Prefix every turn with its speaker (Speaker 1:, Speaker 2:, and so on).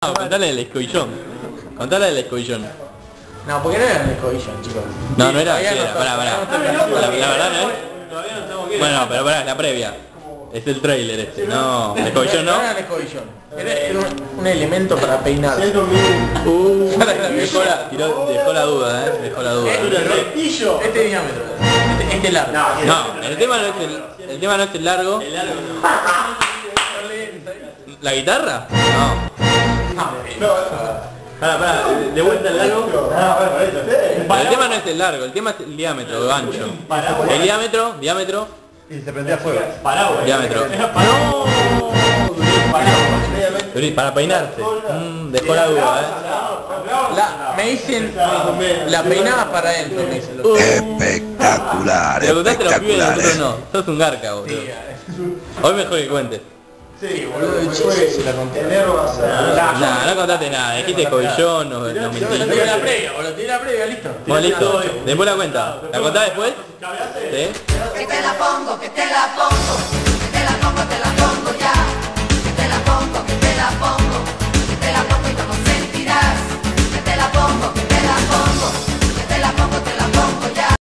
Speaker 1: No, contale el escobillón. Contale el escobillón.
Speaker 2: No, porque no era un escobillón, chicos.
Speaker 1: No, no era,
Speaker 2: Todavía
Speaker 1: sí
Speaker 2: no
Speaker 1: era,
Speaker 2: está-
Speaker 1: pará. La verdad no es. Bueno, pero pará, la previa. Es el trailer este, no, el escobillón no.
Speaker 2: No era un escobillón. Era un elemento para peinar.
Speaker 1: Dejó la duda, dejó la duda.
Speaker 2: Este diámetro. Este largo.
Speaker 1: No, el tema no es el largo. ¿La guitarra? No. Pará, de vuelta el largo. El tema no es el largo, el tema es el diámetro, ancho. El diámetro.
Speaker 3: Y se prendía fuego.
Speaker 1: Diámetro. Para peinarse. Dejó la duda,
Speaker 2: Me dicen la peinaba para adentro, me dicen los
Speaker 4: Espectacular,
Speaker 1: Te lo contaste a los pibes y
Speaker 4: espectacular.
Speaker 1: nosotros no. Sos un garca, boludo. Hoy mejor que cuentes.
Speaker 2: Sí, boludo, se la conté.
Speaker 1: Nah, no contaste nada. Dijiste escobillón, no mentí.
Speaker 2: Tiré la previa, boludo, tiré la previa, listo.
Speaker 1: Bueno, listo. Después la cuenta. ¿La contás después? ¿Sí?
Speaker 5: Que te la pongo, que te la pongo, que te la pongo ya, que te la pongo, que te la pongo.